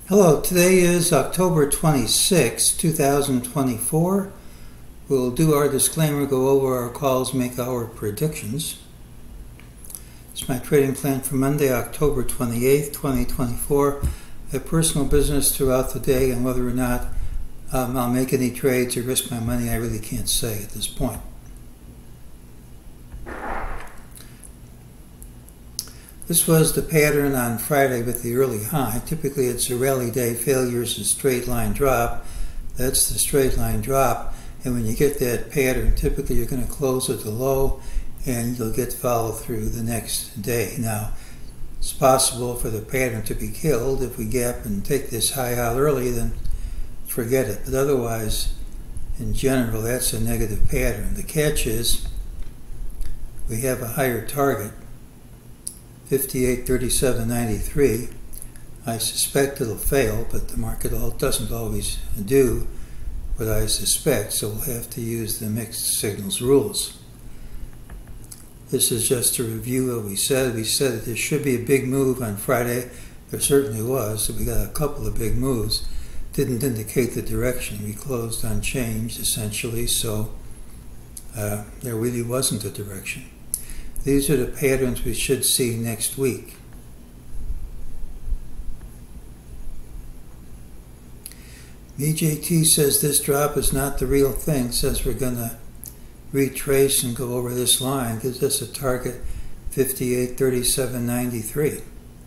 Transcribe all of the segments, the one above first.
Hello, today is October 26, 2024. We'll do our disclaimer, go over our calls, make our predictions. It's my trading plan for Monday, October 28th, 2024. I have personal business throughout the day, and whether or not I'll make any trades or risk my money, I really can't say at this point. This was the pattern on Friday with the early high. Typically it's a rally day, failures, a straight line drop. That's the straight line drop. And when you get that pattern, typically you're going to close at the low and you'll get follow through the next day. Now, it's possible for the pattern to be killed. If we gap and take this high out early, then forget it. But otherwise, in general, that's a negative pattern. The catch is we have a higher target. 58.3793. I suspect it'll fail, but the market doesn't always do what I suspect, so we'll have to use the mixed signals rules. This is just to review what we said. We said that there should be a big move on Friday. There certainly was, so we got a couple of big moves. Didn't indicate the direction. We closed unchanged, essentially, so there really wasn't a direction. These are the patterns we should see next week. MEJT says this drop is not the real thing, says we're going to retrace and go over this line, gives us a target 58.3793.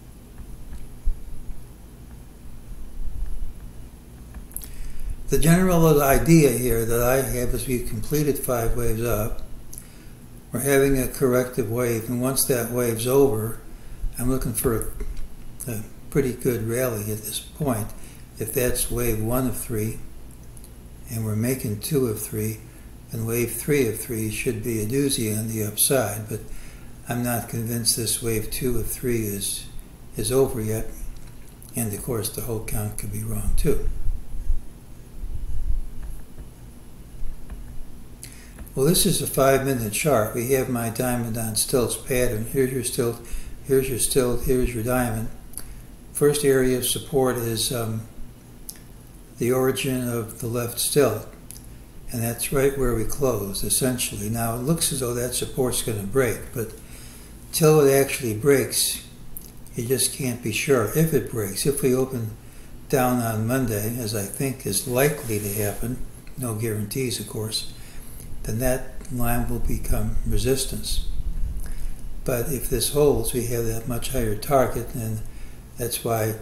The general idea here that I have is we've completed 5 waves up. We're having a corrective wave, and once that wave's over, I'm looking for a pretty good rally at this point. If that's wave 1 of 3, and we're making 2 of 3, then wave 3 of 3 should be a doozy on the upside, but I'm not convinced this wave 2 of 3 is over yet, and of course the whole count could be wrong too. Well, this is a 5-minute chart. We have my diamond on stilts pattern. Here's your stilt, here's your stilt, here's your diamond. First area of support is the origin of the left stilt, and that's right where we closed, essentially. Now, it looks as though that support's going to break, but till it actually breaks, you just can't be sure if it breaks. If we open down on Monday, as I think is likely to happen, no guarantees, of course, then that line will become resistance. But if this holds, we have that much higher target, and that's why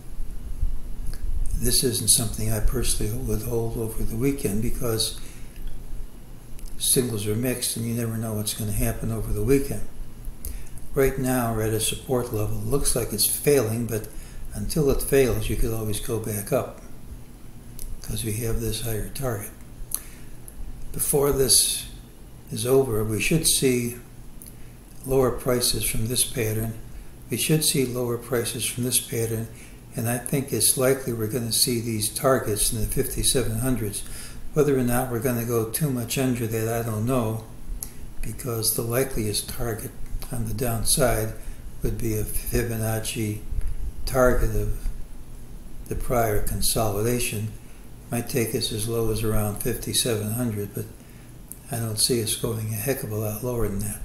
this isn't something I personally would hold over the weekend, because signals are mixed and you never know what's going to happen over the weekend. Right now we're at a support level. It looks like it's failing, but until it fails you could always go back up because we have this higher target. Before this is over, we should see lower prices from this pattern. We should see lower prices from this pattern, and I think it's likely we're going to see these targets in the 5700s. Whether or not we're going to go too much under that, I don't know, because the likeliest target on the downside would be a Fibonacci target of the prior consolidation. Might take us as low as around 5,700, but I don't see us going a heck of a lot lower than that.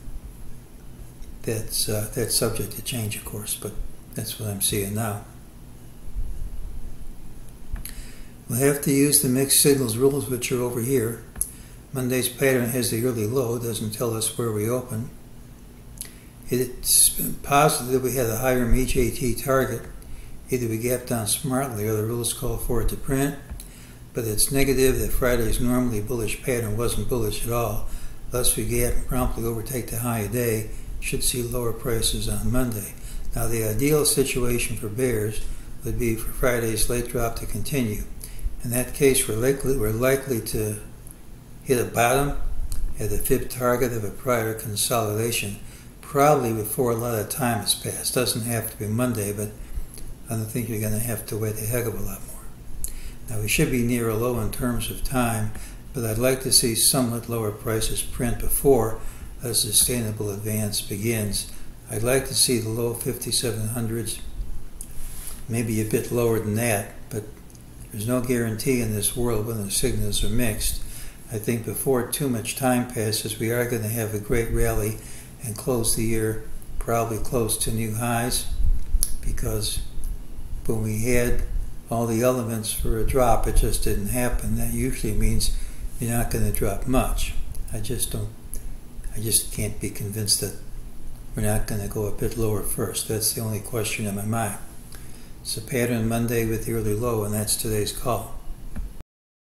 That's subject to change, of course, but that's what I'm seeing now. We'll have to use the mixed signals rules, which are over here. Monday's pattern has the early low, doesn't tell us where we open. It's positive we had a higher MEJT target. Either we gap down smartly or the rules call for it to print. But it's negative that Friday's normally bullish pattern wasn't bullish at all. Thus we gap and promptly overtake the high a day. Should see lower prices on Monday. Now the ideal situation for bears would be for Friday's late drop to continue. In that case we're likely to hit a bottom at a fib target of a prior consolidation, probably before a lot of time has passed. Doesn't have to be Monday, but I don't think you're going to have to wait a heck of a lot more. Now we should be near a low in terms of time, but I'd like to see somewhat lower prices print before a sustainable advance begins. I'd like to see the low 5700s maybe a bit lower than that, but there's no guarantee in this world when the signals are mixed. I think before too much time passes, we are going to have a great rally and close the year probably close to new highs, because when we had all the elements for a drop, it just didn't happen. That usually means you're not going to drop much. I just can't be convinced that we're not going to go a bit lower first. That's the only question in my mind. It's a pattern Monday with the early low, and that's today's call.